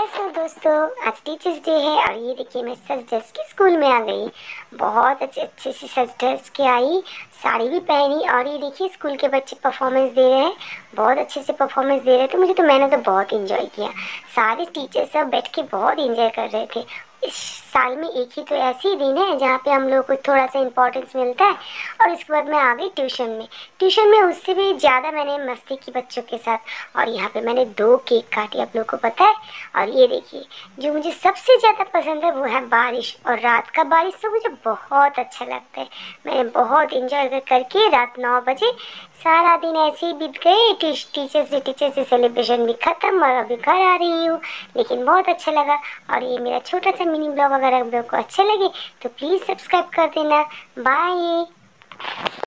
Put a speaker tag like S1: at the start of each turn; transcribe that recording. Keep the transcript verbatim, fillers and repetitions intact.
S1: कैसे हो दोस्तों। आज टीचर्स डे है और ये देखिए मैं सज धज के स्कूल में आ गई। बहुत अच्छे अच्छे से सज धज के आई, साड़ी भी पहनी और ये देखिए स्कूल के बच्चे परफॉर्मेंस दे रहे हैं। बहुत अच्छे से परफॉर्मेंस दे रहे थे मुझे तो मैंने तो बहुत इंजॉय किया। सारे टीचर्स सब बैठ के बहुत इंजॉय कर रहे थे। इस साल में एक ही तो ऐसी ही दिन है जहाँ पे हम लोग को थोड़ा सा इम्पोर्टेंस मिलता है। और इसके बाद मैं आ गई ट्यूशन में। ट्यूशन में उससे भी ज़्यादा मैंने मस्ती की बच्चों के साथ और यहाँ पे मैंने दो केक काटे, आप लोग को पता है। और ये देखिए जो मुझे सबसे ज़्यादा पसंद है वो है बारिश, और रात का बारिश तो मुझे बहुत अच्छा लगता है। मैंने बहुत इंजॉय कर करके रात नौ बजे सारा दिन ऐसे ही बीत गए। Teachers' Day Teachers' Day celebration भी ख़त्म और अभी घर आ रही हूँ, लेकिन बहुत अच्छा लगा। और ये मेरा छोटा सा मिनी ब्लॉग अगर आप लोग को अच्छे लगे तो प्लीज़ सब्सक्राइब कर देना। बाय।